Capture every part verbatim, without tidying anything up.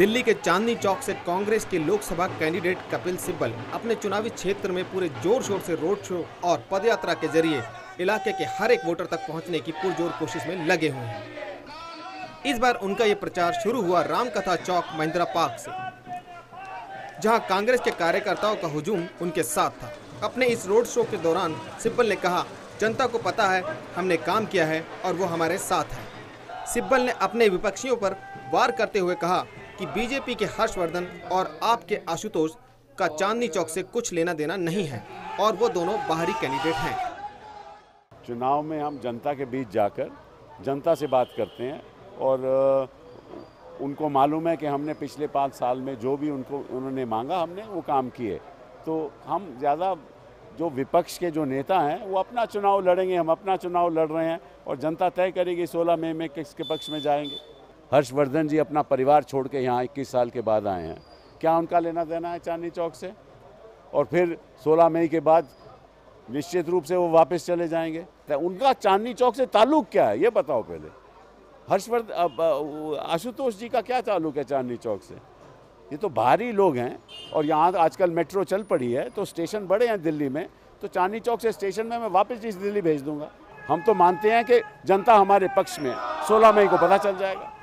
दिल्ली के चांदनी चौक से कांग्रेस के लोकसभा कैंडिडेट कपिल सिब्बल अपने चुनावी क्षेत्र में पूरे जोर शोर से रोड शो और पदयात्रा के जरिए इलाके के हर एक वोटर तक पहुंचने की पुरजोर कोशिश में लगे हुए हैं। इस बार उनका ये प्रचार शुरू हुआ रामकथा चौक महिंद्रा पार्क से, जहां कांग्रेस के कार्यकर्ताओं का हुजूम उनके साथ था। अपने इस रोड शो के दौरान सिब्बल ने कहा, जनता को पता है हमने काम किया है और वो हमारे साथ है। सिब्बल ने अपने विपक्षियों पर वार करते हुए कहा कि बीजेपी के हर्षवर्धन और आपके आशुतोष का चांदनी चौक से कुछ लेना देना नहीं है और वो दोनों बाहरी कैंडिडेट हैं। चुनाव में हम जनता के बीच जाकर जनता से बात करते हैं और उनको मालूम है कि हमने पिछले पाँच साल में जो भी उनको उन्होंने मांगा हमने वो काम किए। तो हम ज़्यादा जो विपक्ष के जो नेता हैं वो अपना चुनाव लड़ेंगे, हम अपना चुनाव लड़ रहे हैं और जनता तय करेगी सोलह मई में किसके पक्ष में जाएंगे। हर्षवर्धन जी अपना परिवार छोड़ के यहाँ इक्कीस साल के बाद आए हैं, क्या उनका लेना देना है चांदनी चौक से? और फिर सोलह मई के बाद निश्चित रूप से वो वापस चले जाएंगे। तो उनका चांदनी चौक से ताल्लुक क्या है ये बताओ पहले। हर्षवर्धन आशुतोष जी का क्या ताल्लुक है चांदनी चौक से? ये तो बाहरी लोग हैं और यहाँ आजकल मेट्रो चल पड़ी है तो स्टेशन बड़े हैं दिल्ली में, तो चांदनी चौक से स्टेशन में मैं वापस इस दिल्ली भेज दूंगा। हम तो मानते हैं कि जनता हमारे पक्ष में, सोलह मई को पता चल जाएगा।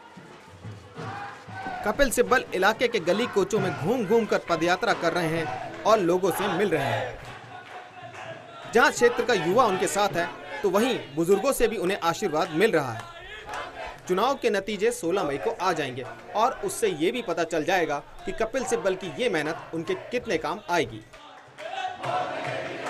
कपिल सिब्बल इलाके के गली कोचों में घूम घूम कर पदयात्रा कर रहे हैं और लोगों से मिल रहे हैं। जहां क्षेत्र का युवा उनके साथ है तो वहीं बुजुर्गों से भी उन्हें आशीर्वाद मिल रहा है। चुनाव के नतीजे सोलह मई को आ जाएंगे और उससे ये भी पता चल जाएगा कि कपिल सिब्बल की ये मेहनत उनके कितने काम आएगी।